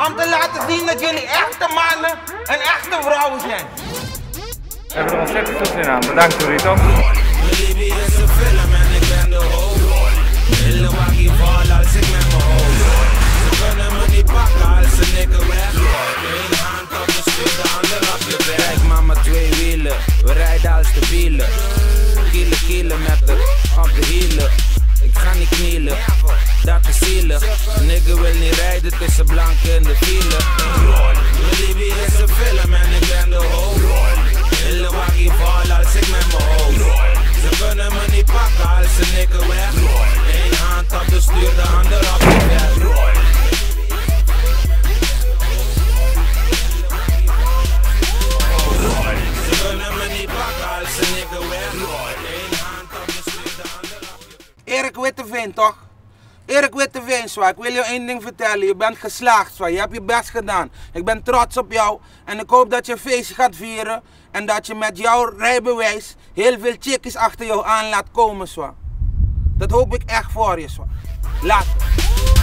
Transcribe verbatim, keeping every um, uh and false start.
om te laten zien dat jullie echte mannen en echte vrouwen zijn. We hebben er ontzettend veel zin aan. Bedankt, Torito. Liefie is een film en ik ben de hoofd. Hele waggie val als ik met mijn hoofd. Ze kunnen me niet pakken als ze nikken weg. Eén hand op de stuur, de ander op je weg. Kijk mama, twee wielen, we rijden als de bielen. Kielen, kielen met het op de hielen. Ik ga niet knielen, dat is zielig. Nigga wil niet rijden tussen blanken in de file. Liefie is een film en ik ben de hoofd. Hele waggie val als ik met mijn hoofd. Ze kunnen me niet pakken als ze nikken weg. Eén hand op de stuur, de ander op de weg. Ze kunnen me niet pakken als ze nikken weg. Eén hand op de stuur, de ander op de weg. Erik Witteveen, toch? Erik Witteveen, zwaar. Ik wil je één ding vertellen. Je bent geslaagd, zwaar. Je hebt je best gedaan. Ik ben trots op jou. En ik hoop dat je een feestje gaat vieren. En dat je met jouw rijbewijs heel veel chickies achter jou aan laat komen, zwaar. Dat hoop ik echt voor je, zwaar. Laat.